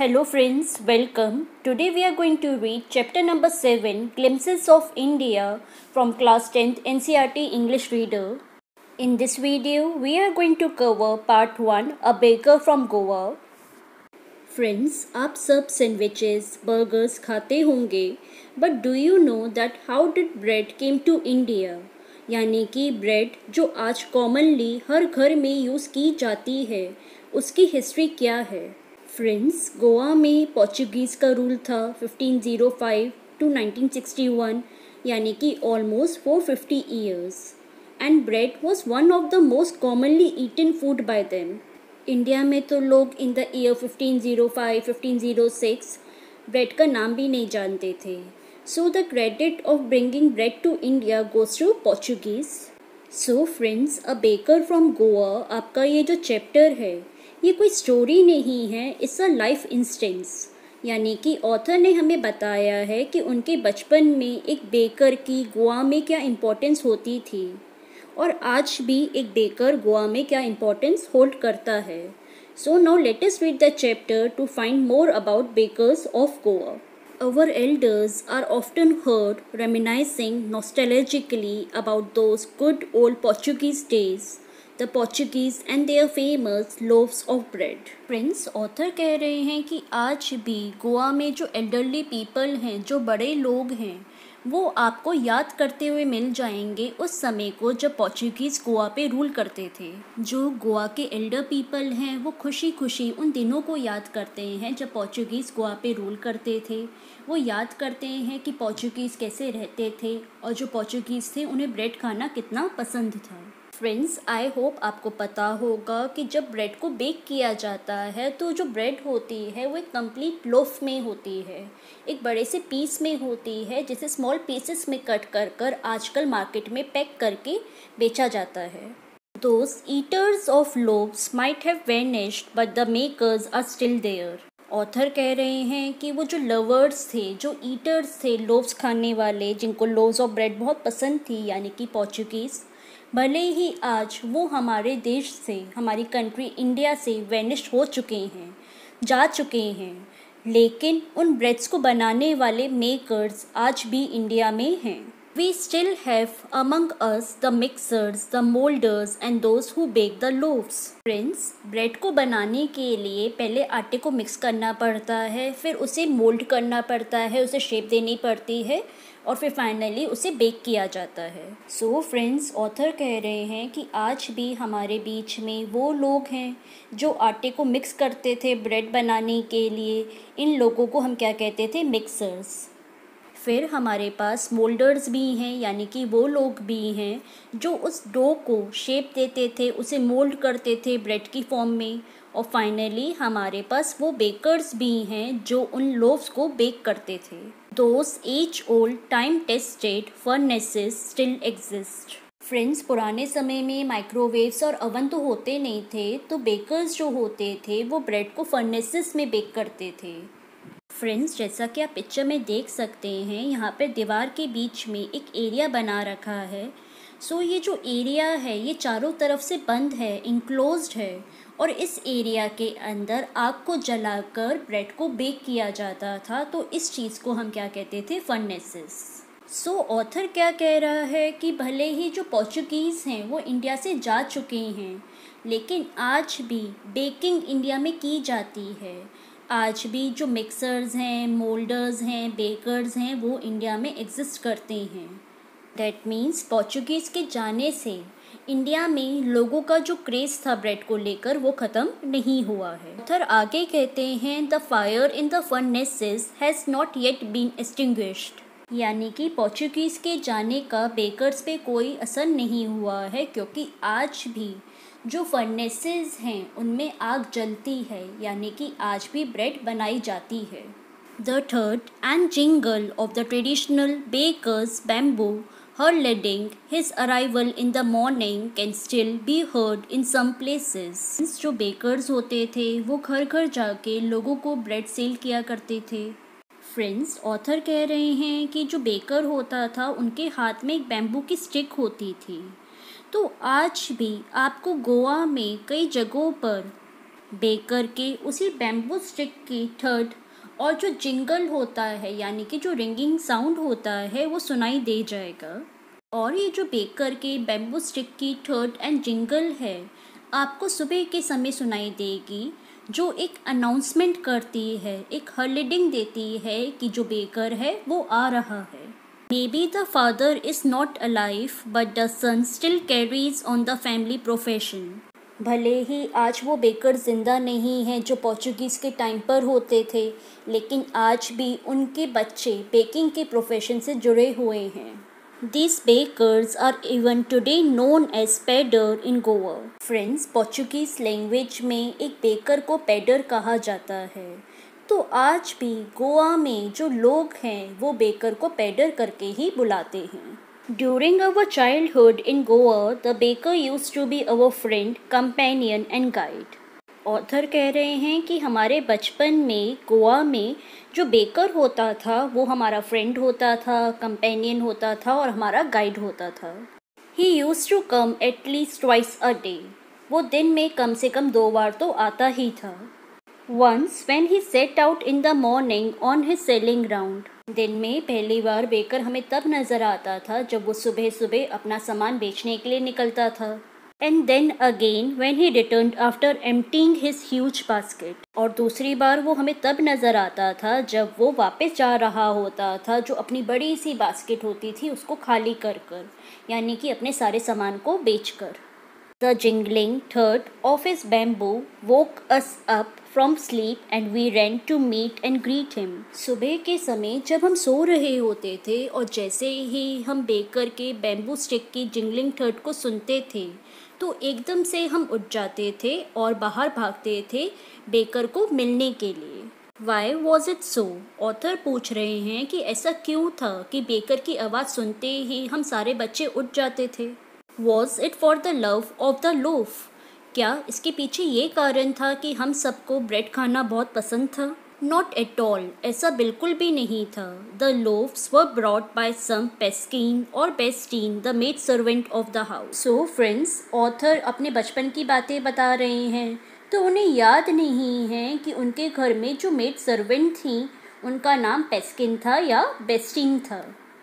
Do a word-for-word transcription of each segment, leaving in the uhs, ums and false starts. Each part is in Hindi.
Hello friends, welcome. Today we are going to read chapter number seven, Glimpses of India from class tenth N C E R T English Reader. In this video, we are going to cover part one, A Baker from Goa. Friends, आप सब sandwiches, burgers खाते होंगे, but do you know that how did bread came to India? यानी कि ब्रेड जो आज कॉमनली हर घर में यूज़ की जाती है, उसकी हिस्ट्री क्या है? फ्रेंड्स, गोवा में पोर्चुगीज़ का रूल था fifteen O five to nineteen sixty one, यानी कि almost four fifty years, and bread was one of the most commonly eaten food by them. India में तो लोग in the year fifteen O five fifteen O six bread का नाम भी नहीं जानते थे. So the credit of bringing bread to India goes to Portuguese. So friends, a baker from Goa आपका ये जो चैप्टर है, ये कोई स्टोरी नहीं है, इट्स अ लाइफ इंस्टेंस. यानी कि ऑथर ने हमें बताया है कि उनके बचपन में एक बेकर की गोवा में क्या इम्पोर्टेंस होती थी और आज भी एक बेकर गोवा में क्या इम्पोर्टेंस होल्ड करता है. So now let us read the chapter to find more about bakers of Goa. Our elders are often heard reminiscing nostalgically about those good old Portuguese days, the Portuguese and their famous loaves of bread. Friends, author कह रहे हैं कि आज भी गोवा में जो elderly people हैं, जो बड़े लोग हैं, वो आपको याद करते हुए मिल जाएंगे उस समय को जब पोर्चुगीज़ गोवा पे रूल करते थे. जो गोवा के एल्डर पीपल हैं वो खुशी खुशी उन दिनों को याद करते हैं जब पोर्चुगीज़ गोवा पे रूल करते थे. वो याद करते हैं कि पोर्चुगीज़ कैसे रहते थे और जो पोर्चुगीज़ थे उन्हें ब्रेड खाना कितना पसंद था. फ्रेंड्स, आई होप आपको पता होगा कि जब ब्रेड को बेक किया जाता है तो जो ब्रेड होती है वो एक कंप्लीट लोफ में होती है, एक बड़े से पीस में होती है, जिसे स्मॉल पीसेस में कट कर कर आजकल मार्केट में पैक करके बेचा जाता है. Those eaters of loaves might have vanished, but the makers are still there. Author कह रहे हैं कि वो जो लवर्स थे, जो ईटर्स थे, लोव्स खाने वाले, जिनको लोव्स ऑफ ब्रेड बहुत पसंद थी, यानी कि पोर्चुगीज़, भले ही आज वो हमारे देश से, हमारी कंट्री इंडिया से वेनिश हो चुके हैं, जा चुके हैं, लेकिन उन ब्रेड्स को बनाने वाले मेकर्स आज भी इंडिया में हैं. We still have among us the mixers, the molders and those who bake the loaves. Friends, bread को बनाने के लिए पहले आटे को मिक्स करना पड़ता है, फिर उसे मोल्ड करना पड़ता है, उसे शेप देनी पड़ती है और फिर फाइनली उसे बेक किया जाता है. सो फ्रेंड्स, ऑथर कह रहे हैं कि आज भी हमारे बीच में वो लोग हैं जो आटे को मिक्स करते थे ब्रेड बनाने के लिए. इन लोगों को हम क्या कहते थे? मिक्सर्स. फिर हमारे पास मोल्डर्स भी हैं, यानी कि वो लोग भी हैं जो उस डो को शेप देते थे, उसे मोल्ड करते थे ब्रेड की फॉर्म में. और फाइनली हमारे पास वो बेकर्स भी हैं जो उन लोव्स को बेक करते थे. Those as old time tested furnaces still exist. Friends, पुराने समय में माइक्रोवेव्स और अवन तो होते नहीं थे, तो बेकर्स जो होते थे वो ब्रेड को फर्नेसेस में बेक करते थे. फ्रेंड्स, जैसा कि आप पिक्चर में देख सकते हैं, यहाँ पर दीवार के बीच में एक एरिया बना रखा है. सो ये जो एरिया है ये चारों तरफ से बंद है, इनक्लोज्ड है, और इस एरिया के अंदर आग को जलाकर ब्रेड को बेक किया जाता था. तो इस चीज़ को हम क्या कहते थे? फर्नेसेस. सो ऑथर क्या कह रहा है कि भले ही जो पोर्चुगीज़ हैं वो इंडिया से जा चुके हैं, लेकिन आज भी बेकिंग इंडिया में की जाती है. आज भी जो मिक्सर्स हैं, मोल्डर्स हैं, बेकर्स हैं, वो इंडिया में एग्जिस्ट करते हैं. दैट मीन्स पोर्चुगीज़ के जाने से इंडिया में लोगों का जो क्रेज़ था ब्रेड को लेकर वो ख़त्म नहीं हुआ है. ऑथर आगे कहते हैं, the fire in the furnaces has not yet been extinguished. यानी कि पोर्चुगीज़ के जाने का बेकर्स पे कोई असर नहीं हुआ है, क्योंकि आज भी जो फर्नेसेस हैं उनमें आग जलती है, यानी कि आज भी ब्रेड बनाई जाती है. द थर्ड and jingle of the traditional bakers bamboo heralding his arrival in the morning can still be heard in some places. जो बेकर्स होते थे वो घर घर जाके लोगों को ब्रेड सेल किया करते थे. फ्रेंड्स, ऑथर कह रहे हैं कि जो बेकर होता था उनके हाथ में एक बैम्बू की स्टिक होती थी. तो आज भी आपको गोवा में कई जगहों पर बेकर के उसी बैम्बू स्टिक की थर्ड और जो जिंगल होता है यानी कि जो रिंगिंग साउंड होता है वो सुनाई दे जाएगा। और ये जो बेकर के बैम्बू स्टिक की थर्ड एंड जिंगल है आपको सुबह के समय सुनाई देगी, जो एक अनाउंसमेंट करती है, एक हर्लिडिंग देती है कि जो बेकर है वो आ रहा है। Maybe the father is not alive, but the son still carries on the family profession. भले ही आज वो बेकर ज़िंदा नहीं हैं जो पोर्चुगीज़ के टाइम पर होते थे, लेकिन आज भी उनके बच्चे बेकिंग के प्रोफेशन से जुड़े हुए हैं। These bakers are even today known as pedder in Goa. Friends, Portuguese language में एक बेकर को पेडर कहा जाता है। तो आज भी गोवा में जो लोग हैं वो बेकर को पेडर करके ही बुलाते हैं। During our childhood in Goa the baker used to be our friend, companion and guide. Author कह रहे हैं कि हमारे बचपन में गोवा में जो बेकर होता था वो हमारा फ्रेंड होता था, कंपेनियन होता था और हमारा गाइड होता था। He used to come at least twice a day. वो दिन में कम से कम दो बार तो आता ही था। Once when he set out in the morning on his selling round. दिन में पहली बार बेकर हमें तब नज़र आता था जब वो सुबह सुबह अपना सामान बेचने के लिए निकलता था। And then again when he returned after emptying his huge basket. और दूसरी बार वो हमें तब नज़र आता था जब वो वापस जा रहा होता था, जो अपनी बड़ी सी बास्केट होती थी उसको खाली कर कर, यानी कि अपने सारे सामान को बेच कर। The jingling third of his bamboo woke us up from sleep and we ran to meet and greet him. सुबह के समय जब हम सो रहे होते थे और जैसे ही हम बेकर के बैम्बू स्टिक की जिंगलिंग थर्ड को सुनते थे तो एकदम से हम उठ जाते थे और बाहर भागते थे बेकर को मिलने के लिए। Why was it so? Author पूछ रहे हैं कि ऐसा क्यों था कि बेकर की आवाज़ सुनते ही हम सारे बच्चे उठ जाते थे। Was it for the love of the loaf? क्या इसके पीछे ये कारण था कि हम सबको ब्रेड खाना बहुत पसंद था? Not at all, ऐसा बिल्कुल भी नहीं था। The loaves were brought by some Peskin or Bestine, the maid servant of the house. So friends, author अपने बचपन की बातें बता रहे हैं, तो उन्हें याद नहीं है कि उनके घर में जो मेड सर्वेंट थी उनका नाम पेस्किन था या बेस्टीन था।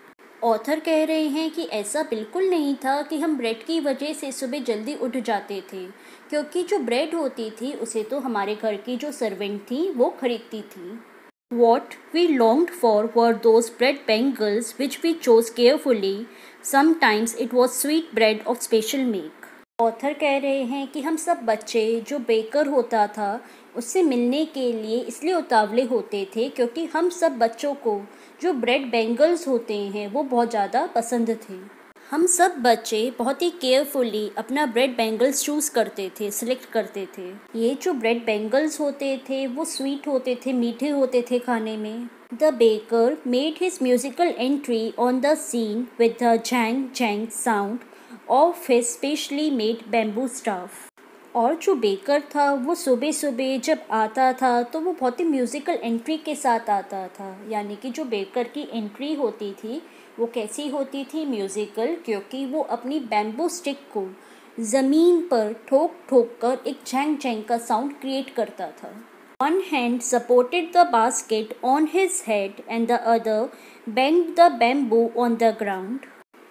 ऑथर कह रहे हैं कि ऐसा बिल्कुल नहीं था कि हम ब्रेड की वजह से सुबह जल्दी उठ जाते थे, क्योंकि जो ब्रेड होती थी उसे तो हमारे घर की जो सर्वेंट थी वो खरीदती थी। What we longed for were those bread bangles which we chose carefully. Sometimes it was sweet bread of special make. Author कह रहे हैं कि हम सब बच्चे जो बेकर होता था उससे मिलने के लिए इसलिए उतावले होते थे क्योंकि हम सब बच्चों को जो ब्रेड बैंगल्स होते हैं वो बहुत ज़्यादा पसंद थे। हम सब बच्चे बहुत ही केयरफुली अपना ब्रेड बैंगल्स चूज़ करते थे, सिलेक्ट करते थे। ये जो ब्रेड बैंगल्स होते थे वो स्वीट होते थे, मीठे होते थे खाने में। The baker made his musical entry on the scene with the jhang jhang sound of his specially made bamboo staff. और जो बेकर था वो सुबह सुबह जब आता था तो वो बहुत ही म्यूज़िकल एंट्री के साथ आता था, यानी कि जो बेकर की एंट्री होती थी वो कैसी होती थी, म्यूज़िकल, क्योंकि वो अपनी बैम्बू स्टिक को ज़मीन पर ठोक ठोक कर एक झैंग झैंग का साउंड क्रिएट करता था। One hand supported the basket on his head and the other banged the bamboo on the ground.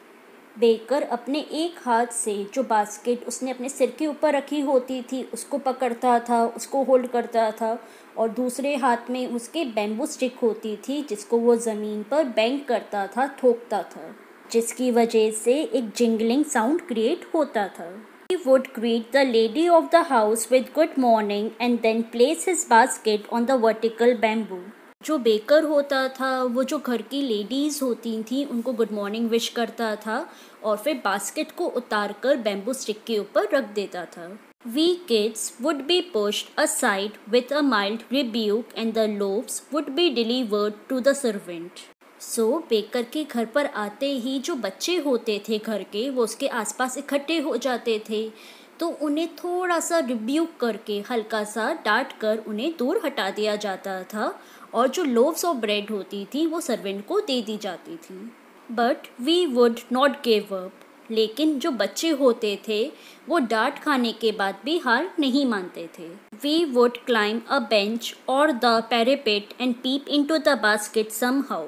Baker अपने एक हाथ से जो बास्केट उसने अपने सिर के ऊपर रखी होती थी उसको पकड़ता था, उसको होल्ड करता था, और दूसरे हाथ में उसके बैम्बू स्टिक होती थी जिसको वो ज़मीन पर बैंग करता था, ठोकता था, जिसकी वजह से एक जिंगलिंग साउंड क्रिएट होता था। He would greet the lady of the house with good morning and then place his basket on the vertical bamboo. जो बेकर होता था वो जो घर की लेडीज़ होती थी उनको गुड मॉर्निंग विश करता था और फिर बास्केट को उतार कर बैम्बू स्टिक के ऊपर रख देता था। We kids would be pushed aside with a mild rebuke and the loaves would be delivered to the servant. So so, baker के घर पर आते ही जो बच्चे होते थे घर के वो उसके आसपास इकट्ठे हो जाते थे, तो उन्हें थोड़ा सा रिब्यूक करके, हल्का सा डांट कर उन्हें दूर हटा दिया जाता था और जो लोव्स ऑफ ब्रेड होती थी वो सर्वेंट को दे दी जाती थी। But we would not give up. लेकिन जो बच्चे होते थे वो डांट खाने के बाद भी हार नहीं मानते थे। We would climb a bench और the parapet and peep into the basket somehow.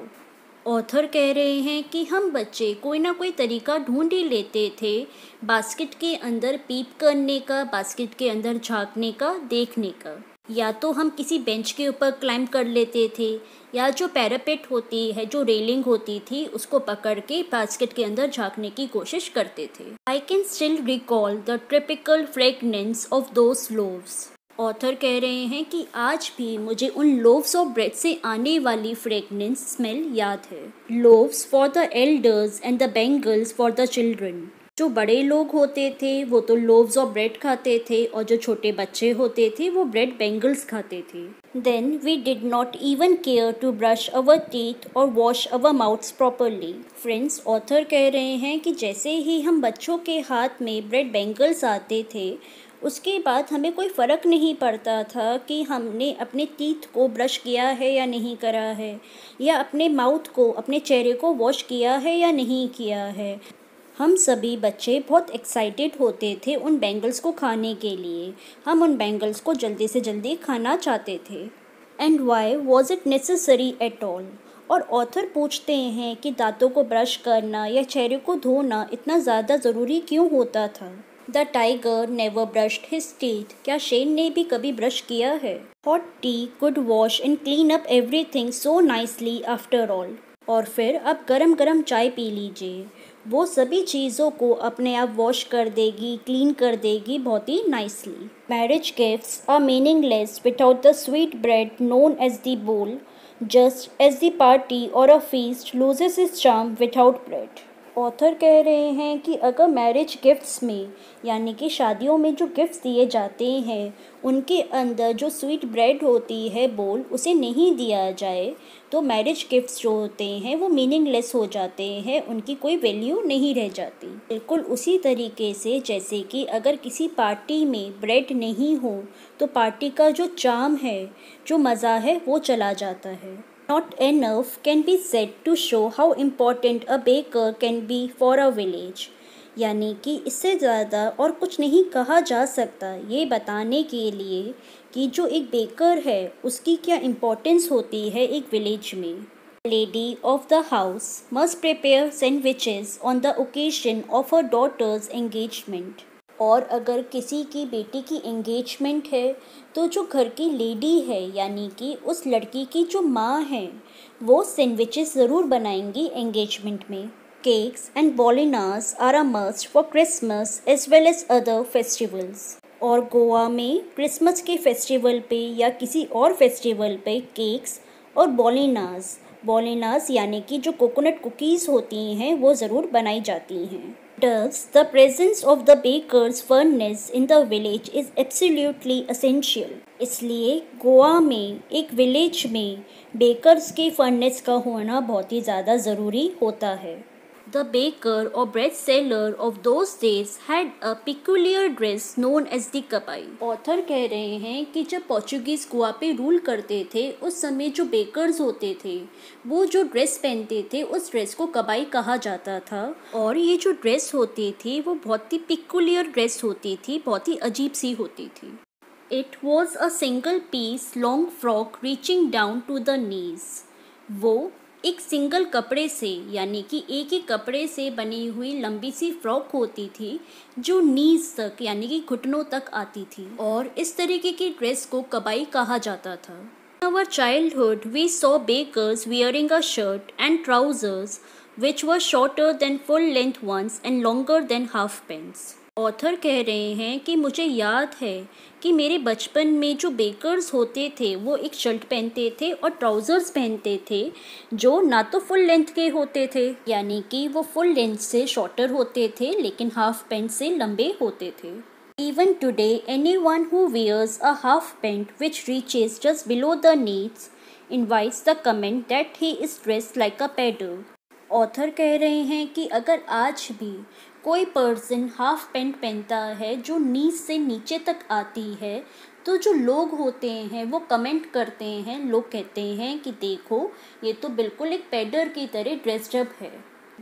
Author कह रहे हैं कि हम बच्चे कोई ना कोई तरीका ढूंढ ही लेते थे बास्केट के अंदर पीप करने का, बास्केट के अंदर झांकने का, देखने का। या तो हम किसी बेंच के ऊपर क्लाइंब कर लेते थे या जो पैरापेट होती है, जो रेलिंग होती थी, उसको पकड़ के बास्केट के अंदर झांकने की कोशिश करते थे। I can still recall the typical fragrance of those loaves. Author कह रहे हैं कि आज भी मुझे उन लोव्स ऑफ ब्रेड से आने वाली फ्रेगनेंस स्मेल याद है। Loaves for the elders and the bangles for the children. जो बड़े लोग होते थे वो तो लोव्स ऑफ ब्रेड खाते थे और जो छोटे बच्चे होते थे वो ब्रेड बैंगल्स खाते थे। Then we did not even care to brush our teeth और wash our mouths properly. Friends, author कह रहे हैं कि जैसे ही हम बच्चों के हाथ में ब्रेड बैंगल्स आते थे उसके बाद हमें कोई फ़र्क नहीं पड़ता था कि हमने अपने टीथ को ब्रश किया है या नहीं करा है, या अपने माउथ को, अपने चेहरे को वॉश किया है या नहीं किया है। हम सभी बच्चे बहुत एक्साइटेड होते थे उन बैंगल्स को खाने के लिए। हम उन बैंगल्स को जल्दी से जल्दी खाना चाहते थे। And why was it necessary at all. और ऑथर पूछते हैं कि दांतों को ब्रश करना या चेहरे को धोना इतना ज़्यादा ज़रूरी क्यों होता था। The tiger never brushed his teeth. क्या शेर ने भी कभी ब्रश किया है। Hot tea could wash and clean up everything so nicely after all. और फिर अब गरम गरम चाय पी लीजिए, वो सभी चीज़ों को अपने आप वॉश कर देगी, क्लीन कर देगी बहुत ही nicely. Marriage gifts are meaningless without the sweet bread known as the bol, just as the party और a feast loses its charm without bread. Author कह रहे हैं कि अगर मैरिज गिफ्ट्स में, यानी कि शादियों में जो गिफ्ट्स दिए जाते हैं, उनके अंदर जो स्वीट ब्रेड होती है, बोल, उसे नहीं दिया जाए तो मैरिज गिफ्ट्स जो होते हैं वो मीनिंगलेस हो जाते हैं, उनकी कोई वैल्यू नहीं रह जाती। बिल्कुल उसी तरीके से जैसे कि अगर किसी पार्टी में ब्रेड नहीं हो तो पार्टी का जो चार्म है, जो मज़ा है, वो चला जाता है। Not enough can be said to show how important a baker can be for a village। यानी कि इससे ज़्यादा और कुछ नहीं कहा जा सकता ये बताने के लिए कि जो एक बेकर है उसकी क्या इम्पोर्टेंस होती है एक विलेज में। Lady of the house must prepare sandwiches on the occasion of her daughter's engagement। और अगर किसी की बेटी की एंगेजमेंट है तो जो घर की लेडी है, यानी कि उस लड़की की जो माँ है, वो सैंडविचेस ज़रूर बनाएंगी एंगेजमेंट में। Cakes and bolinhas are a must for Christmas as well as other festivals. और गोवा में क्रिसमस के फेस्टिवल पे या किसी और फेस्टिवल पे केक्स और बॉलिनास, बॉलिनास यानी कि जो कोकोनट कुकीज़ होती हैं वो ज़रूर बनाई जाती हैं। Thus, the presence of the baker's furnace in the village is absolutely essential। इसलिए गोवा में एक विलेज में बेकर्स के फर्नेस का होना बहुत ही ज़्यादा ज़रूरी होता है। The baker or bread seller of those days had a peculiar dress known as the kapai। Author कह रहे हैं कि जब पोर्चुगीज़ गोवा पे रूल करते थे उस समय जो बेकर्स होते थे वो जो ड्रेस पहनते थे उस ड्रेस को कबाई कहा जाता था। और ये जो ड्रेस होती थी वो बहुत ही पिकुलियर ड्रेस होती थी, बहुत ही अजीब सी होती थी। It was a single piece long frock reaching down to the knees। वो एक सिंगल कपड़े से, यानी कि एक ही कपड़े से बनी हुई लंबी सी फ्रॉक होती थी जो नीज तक, यानी कि घुटनों तक आती थी, और इस तरीके की ड्रेस को कबाई कहा जाता था। In our childhood we saw bakers wearing a shirt and trousers which were shorter than full length ones and longer than half pants। Author कह रहे हैं कि मुझे याद है कि मेरे बचपन में जो बेकर्स होते थे वो एक शर्ट पहनते थे और ट्राउज़र्स पहनते थे जो ना तो फुल लेंथ के होते थे, यानी कि वो फुल लेंथ से शॉर्टर होते थे लेकिन हाफ पैंट से लंबे होते थे। Even today, anyone who wears a half pant which reaches just below the knees invites the comment that he is dressed like a pedder। Author कह रहे हैं कि अगर आज भी कोई पर्सन हाफ पैंट पहनता है जो नीज से नीचे तक आती है तो जो लोग होते हैं वो कमेंट करते हैं, लोग कहते हैं कि देखो ये तो बिल्कुल एक पैडर की तरह ड्रेस्ड अप है।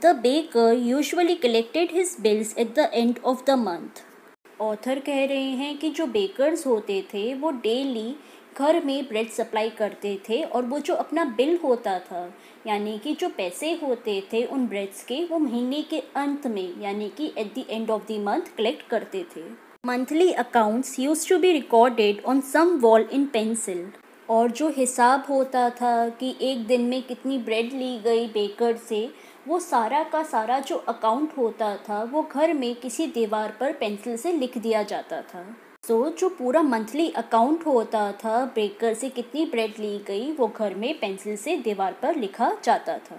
The baker usually collected his bills at the end of the month. Author कह रहे हैं कि जो बेकर्स होते थे वो डेली घर में ब्रेड सप्लाई करते थे और वो जो अपना बिल होता था यानी कि जो पैसे होते थे उन ब्रेड्स के वो महीने के अंत में यानी कि at the end of the month collect करते थे। Monthly accounts used to be recorded on some wall in pencil. और जो हिसाब होता था कि एक दिन में कितनी ब्रेड ली गई बेकर से, वो सारा का सारा जो अकाउंट होता था वो घर में किसी दीवार पर पेंसिल से लिख दिया जाता था। सो so, जो पूरा मंथली अकाउंट होता था बेकर से कितनी ब्रेड ली गई वो घर में पेंसिल से दीवार पर लिखा जाता था।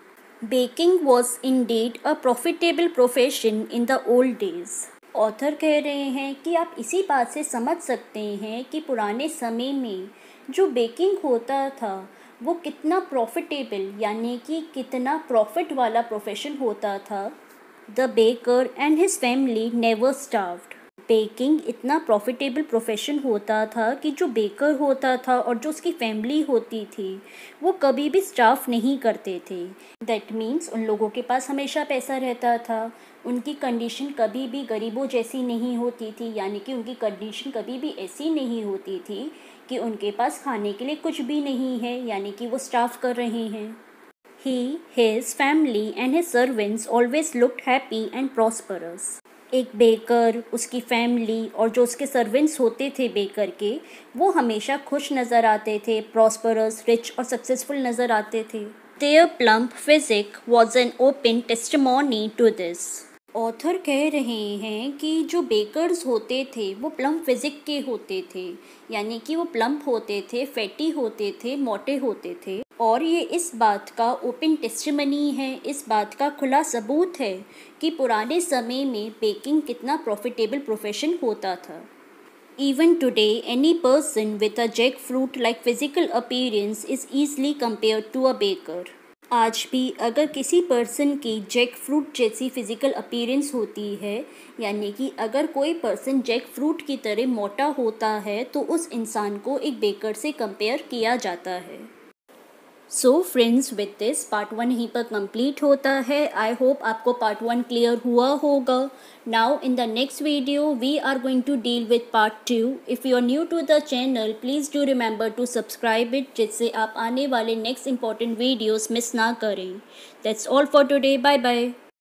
Baking was indeed a profitable profession in the old days. Author कह रहे हैं कि आप इसी बात से समझ सकते हैं कि पुराने समय में जो बेकिंग होता था वो कितना प्रॉफिटेबल यानी कि कितना प्रॉफिट वाला प्रोफेशन होता था। The baker and his family never starved. Baking इतना प्रॉफिटेबल प्रोफेशन होता था कि जो बेकर होता था और जो उसकी फैमिली होती थी वो कभी भी स्टाफ नहीं करते थे। दैट मीन्स उन लोगों के पास हमेशा पैसा रहता था, उनकी कंडीशन कभी भी गरीबों जैसी नहीं होती थी यानी कि उनकी कंडीशन कभी भी ऐसी नहीं होती थी कि उनके पास खाने के लिए कुछ भी नहीं है यानी कि वो स्टाफ कर रहे हैं। He, his family and his servants always looked happy and prosperous. एक बेकर, उसकी फैमिली और जो उसके सर्वेंट्स होते थे बेकर के वो हमेशा खुश नज़र आते थे, प्रॉस्परस, रिच और सक्सेसफुल नज़र आते थे। Their plump physique was an open testimony to this. Author कह रहे हैं कि जो बेकर्स होते थे वो प्लम्प फिजिक के होते थे यानी कि वो प्लम्प होते थे, फैटी होते थे, मोटे होते थे और ये इस बात का ओपन टेस्टिमनी है, इस बात का खुला सबूत है कि पुराने समय में बेकिंग कितना प्रॉफिटेबल प्रोफेशन होता था। Even today, any person with a jackfruit-like physical appearance is easily compared to a baker. आज भी अगर किसी पर्सन की जैक फ्रूट जैसी फिज़िकल अपीयरेंस होती है यानी कि अगर कोई पर्सन जैक फ्रूट की तरह मोटा होता है तो उस इंसान को एक बेकर से कंपेयर किया जाता है। So friends, with this part one यहीं पर कंप्लीट होता है। आई होप आपको पार्ट वन क्लियर हुआ होगा। Now in the next video we are going to deal with part two. If you are new to the channel please do remember to subscribe it जिससे आप आने वाले नेक्स्ट इंपॉर्टेंट वीडियोस मिस ना करें। That's all for today. Bye bye.